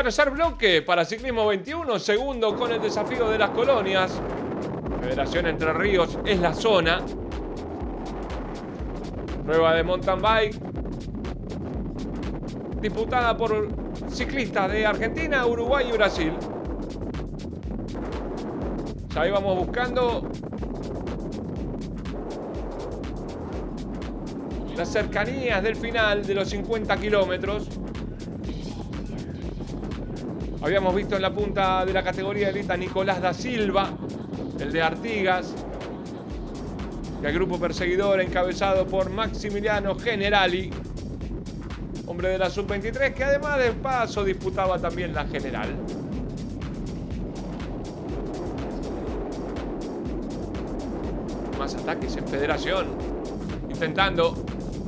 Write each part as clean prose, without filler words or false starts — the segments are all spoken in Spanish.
Tercer bloque para Ciclismo 21, segundo con el desafío de las colonias. Federación Entre Ríos es la zona. Prueba de mountain bike disputada por ciclistas de Argentina, Uruguay y Brasil. Ya íbamos buscando las cercanías del final de los 50 kilómetros. Habíamos visto en la punta de la categoría elite a Nicolás da Silva, el de Artigas, y al grupo perseguidor encabezado por Maximiliano Generali, hombre de la sub-23, que además de paso disputaba también la general. Más ataques en Federación, intentando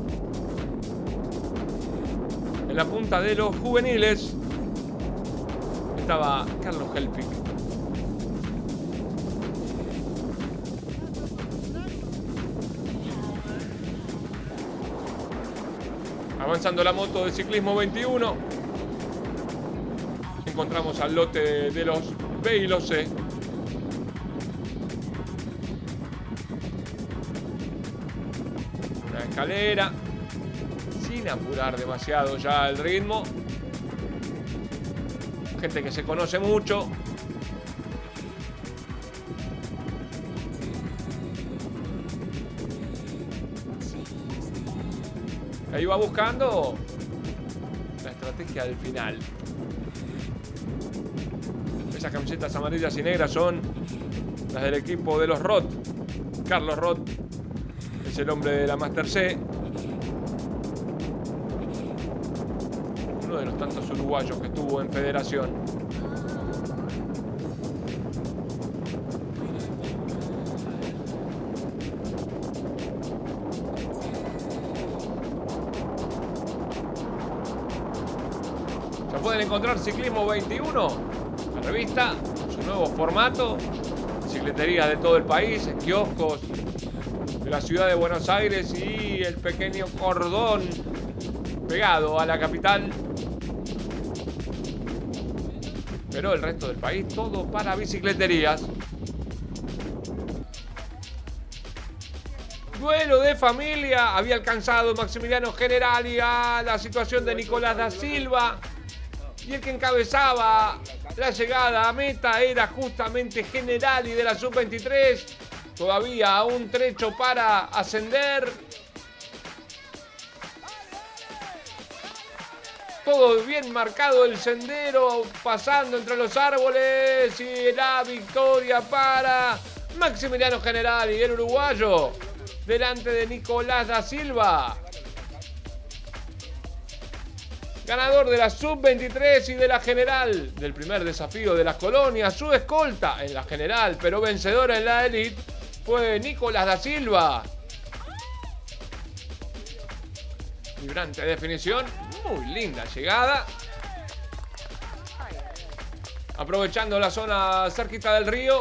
en la punta de los juveniles estaba Carlos Helpik. Avanzando la moto de Ciclismo 21, encontramos al lote de los B y los C. Una escalera, sin apurar demasiado ya el ritmo. Gente que se conoce mucho. Ahí va buscando la estrategia del final. Esas camisetas amarillas y negras son las del equipo de los Roth. Carlos Roth es el hombre de la Master C. Uno de los tantos uruguayos que estuvo en Federación. Ya pueden encontrar Ciclismo 21, la revista, su nuevo formato, bicicletería de todo el país, en kioscos de la ciudad de Buenos Aires y el pequeño cordón pegado a la capital. Pero el resto del país, todo para bicicleterías. Duelo de familia. Había alcanzado Maximiliano Generali a la situación de Nicolás da Silva. Y el que encabezaba la llegada a meta era justamente Generali de la sub-23. Todavía un trecho para ascender. Todo bien marcado el sendero, pasando entre los árboles, y la victoria para Maximiliano Generali, el uruguayo, delante de Nicolás da Silva. Ganador de la sub-23 y de la general, del primer desafío de las colonias. Su escolta en la general, pero vencedora en la elite, fue Nicolás da Silva. Vibrante definición, muy linda llegada. Aprovechando la zona cerquita del río.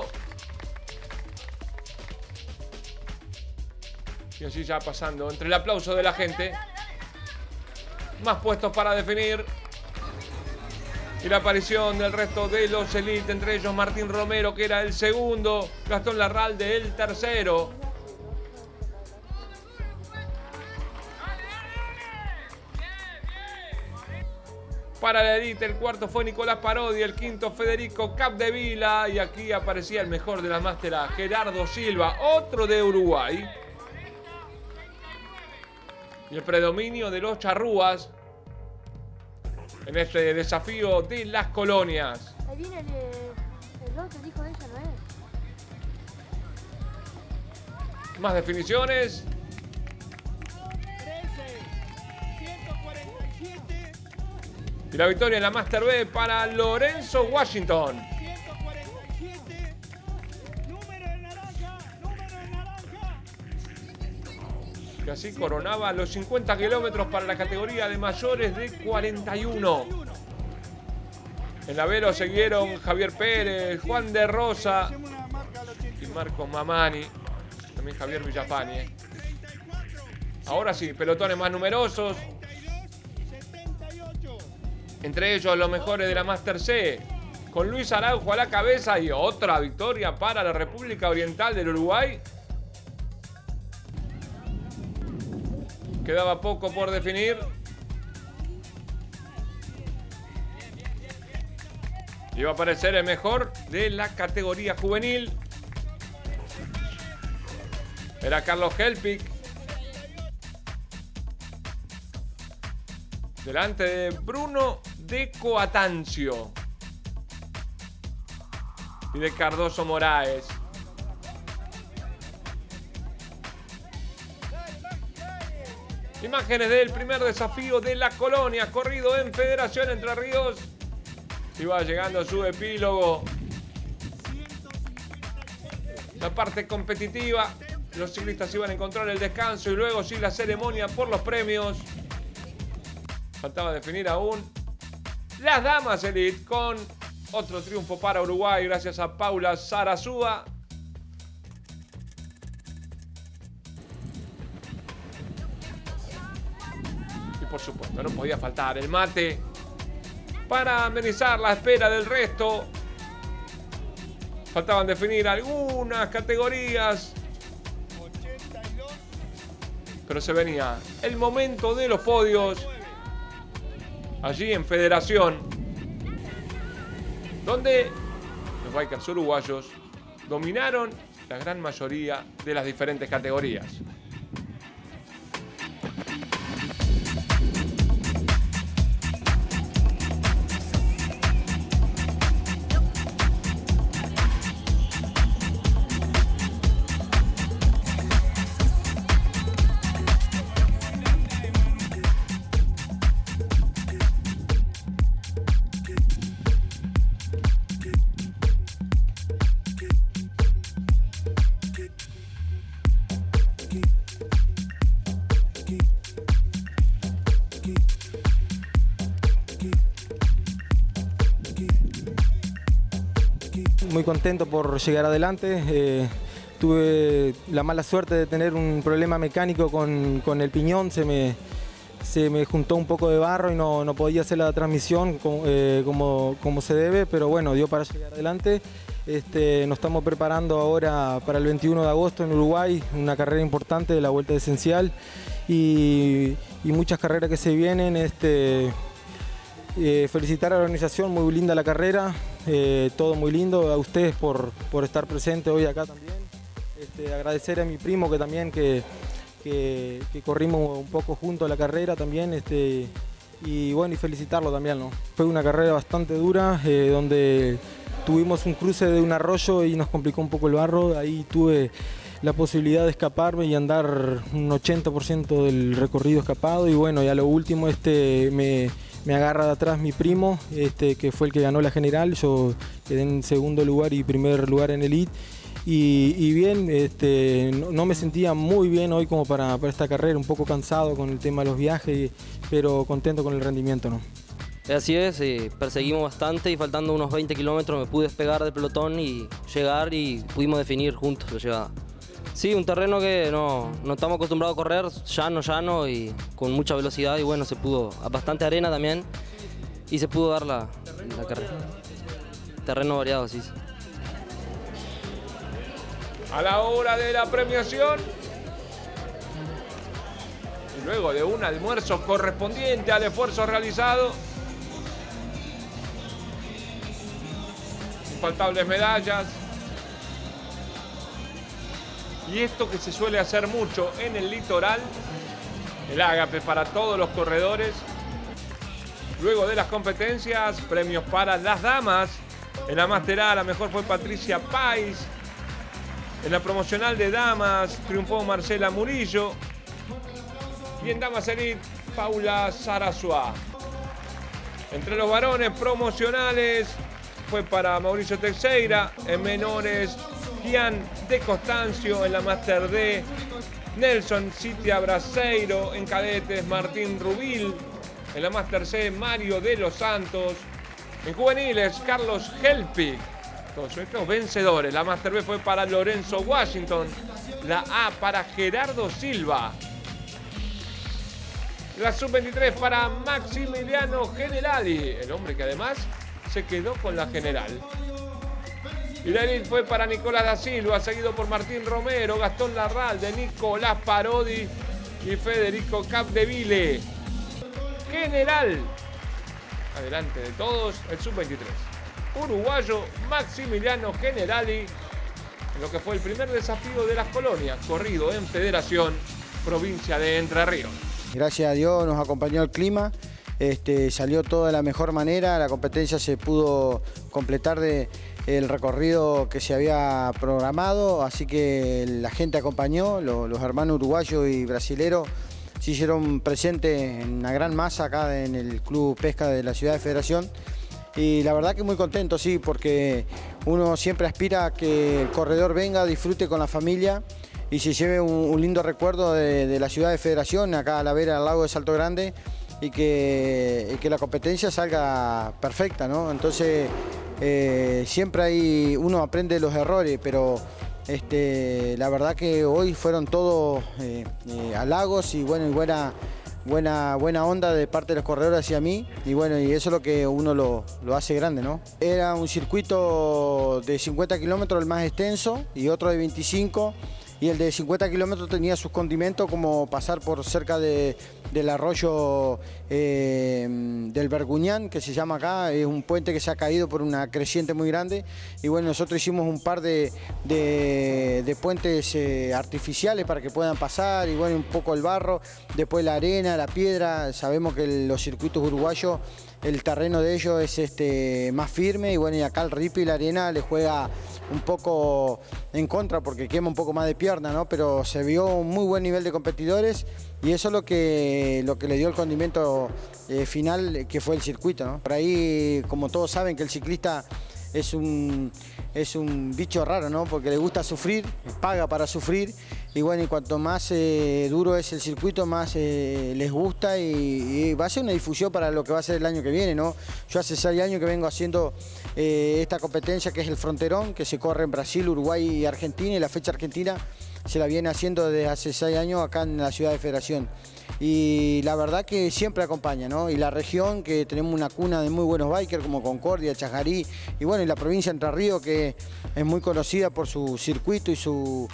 Y así ya pasando entre el aplauso de la gente. Más puestos para definir. Y la aparición del resto de los elite, entre ellos Martín Romero, que era el segundo, Gastón Larralde, el tercero. Para la elite, el cuarto fue Nicolás Parodi, el quinto Federico Capdevila, y aquí aparecía el mejor de las másteras, Gerardo Silva, otro de Uruguay. Y el predominio de los charrúas en este desafío de las colonias. Ahí viene el otro, el hijo de ella, ¿no es? Más definiciones. 147. Y la victoria en la Master B para Lorenzo Washington. 147. Número en naranja. Que así coronaba los 50 kilómetros para la categoría de mayores de 41. En la velo siguieron Javier Pérez, Juan de Rosa y Marcos Mamani. También Javier Villafañe. Ahora sí, pelotones más numerosos. Entre ellos los mejores de la Master C, con Luis Araujo a la cabeza y otra victoria para la República Oriental del Uruguay. Quedaba poco por definir. Iba a aparecer el mejor de la categoría juvenil. Era Carlos Helpik. Delante de Bruno de Coatancio. Y de Cardoso Moraes. Imágenes del primer desafío de la Colonia, corrido en Federación Entre Ríos. Iba llegando a su epílogo. La parte competitiva. Los ciclistas iban a encontrar el descanso y luego sí la ceremonia por los premios. Faltaba definir aún las damas elite con otro triunfo para Uruguay gracias a Paula Sarasúa. Y por supuesto no podía faltar el mate para amenizar la espera del resto. Faltaban definir algunas categorías, pero se venía el momento de los podios allí en Federación, donde los bikers uruguayos dominaron la gran mayoría de las diferentes categorías. Muy contento por llegar adelante. Tuve la mala suerte de tener un problema mecánico con el piñón. Se me juntó un poco de barro y no podía hacer la transmisión como se debe, pero bueno, dio para llegar adelante. Nos estamos preparando ahora para el 21 de agosto en Uruguay, una carrera importante de la Vuelta Esencial y muchas carreras que se vienen. Felicitar a la organización, muy linda la carrera, todo muy lindo, a ustedes por estar presentes hoy acá también. Agradecer a mi primo que también que corrimos un poco juntos a la carrera también, y bueno, y felicitarlo también, ¿no? Fue una carrera bastante dura, donde tuvimos un cruce de un arroyo y nos complicó un poco el barro. Ahí tuve la posibilidad de escaparme y andar un 80% del recorrido escapado, y bueno, y a lo último me agarra de atrás mi primo, que fue el que ganó la general. Yo quedé en segundo lugar y primer lugar en elite. Y bien, no me sentía muy bien hoy como para esta carrera, un poco cansado con el tema de los viajes, pero contento con el rendimiento, ¿no? Así es, perseguimos bastante y faltando unos 20 kilómetros me pude despegar del pelotón y llegar y pudimos definir juntos la llegada. Sí, un terreno que no estamos acostumbrados a correr, llano y con mucha velocidad, y bueno, se pudo, bastante arena también, y se pudo dar la carrera. Terreno variado, sí. A la hora de la premiación, y luego de un almuerzo correspondiente al esfuerzo realizado, infaltables medallas. Y esto que se suele hacer mucho en el litoral, el ágape para todos los corredores. Luego de las competencias, premios para las damas. En la Master A la mejor fue Patricia Pais. En la promocional de damas triunfó Marcela Murillo. Y en damas elite, Paula Sarasúa. Entre los varones promocionales fue para Mauricio Teixeira. En menores, Gian de Costancio. En la Master D, Nelson Citia Braseiro. En cadetes, Martín Rubil. En la Master C, Mario de los Santos. En juveniles, Carlos Helpik. Todos estos vencedores. La Master B fue para Lorenzo Washington. La A para Gerardo Silva. La sub-23 para Maximiliano Generali, el hombre que además se quedó con la general. Y la elite fue para Nicolás da Silva, seguido por Martín Romero, Gastón Larralde, Nicolás Parodi y Federico Capdeville. General, adelante de todos, el sub-23. Uruguayo Maximiliano Generali, en lo que fue el primer desafío de las colonias, corrido en Federación, provincia de Entre Ríos. Gracias a Dios nos acompañó el clima, salió todo de la mejor manera, la competencia se pudo completar el recorrido que se había programado, así que la gente acompañó, los hermanos uruguayos y brasileros se hicieron presentes en una gran masa acá en el Club Pesca de la Ciudad de Federación. Y la verdad que muy contento, sí, porque uno siempre aspira a que el corredor venga, disfrute con la familia y se lleve un lindo recuerdo de la Ciudad de Federación, acá a la vera del lago de Salto Grande, y que la competencia salga perfecta, ¿no? Entonces, siempre uno aprende de los errores, pero la verdad que hoy fueron todos halagos y bueno, buena onda de parte de los corredores hacia mí, y bueno, y eso es lo que uno lo hace grande, ¿no? Era un circuito de 50 kilómetros el más extenso y otro de 25, y el de 50 kilómetros tenía sus condimentos como pasar por cerca del arroyo del Verguñán, que se llama acá, es un puente que se ha caído por una creciente muy grande, y bueno, nosotros hicimos un par de puentes artificiales para que puedan pasar, y bueno, un poco el barro, después la arena, la piedra. Sabemos que los circuitos uruguayos, el terreno de ellos es más firme, y bueno, y acá el ripi y la arena le juega un poco en contra porque quema un poco más de pierna, ¿no? Pero se vio un muy buen nivel de competidores, y eso es lo que le dio el condimento final, que fue el circuito, ¿no? Por ahí, como todos saben, que el ciclista es un bicho raro, ¿no? Porque le gusta sufrir, paga para sufrir, y bueno, y cuanto más duro es el circuito, más les gusta, y va a ser una difusión para lo que va a ser el año que viene, ¿no? Yo hace 6 años que vengo haciendo esta competencia, que es el Fronterón, que se corre en Brasil, Uruguay y Argentina, y la fecha argentina se la viene haciendo desde hace 6 años acá en la Ciudad de Federación. Y la verdad que siempre acompaña, ¿no? Y la región, que tenemos una cuna de muy buenos bikers como Concordia, Chajarí, y bueno, y la provincia de Entre Ríos, que es muy conocida por su circuito y su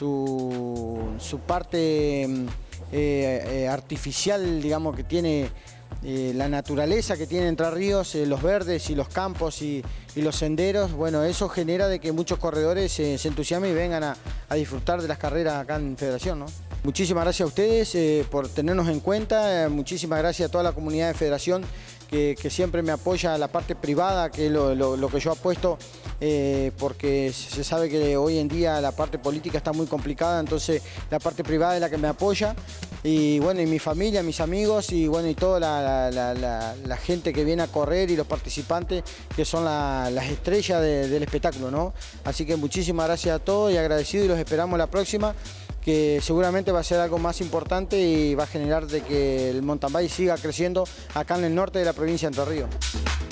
parte artificial, digamos, que tiene la naturaleza que tiene Entre Ríos, los verdes y los campos y los senderos. Bueno, eso genera de que muchos corredores se entusiasmen y vengan a disfrutar de las carreras acá en Federación, ¿no? Muchísimas gracias a ustedes por tenernos en cuenta, muchísimas gracias a toda la comunidad de Federación que siempre me apoya a la parte privada, que es lo que yo apuesto, porque se sabe que hoy en día la parte política está muy complicada, entonces la parte privada es la que me apoya, y bueno, y mi familia, mis amigos, y bueno, y toda la gente que viene a correr y los participantes, que son las estrellas del espectáculo, ¿no? Así que muchísimas gracias a todos y agradecido, y los esperamos la próxima, que seguramente va a ser algo más importante y va a generar de que el mountain bike siga creciendo acá en el norte de la provincia de Entre Ríos.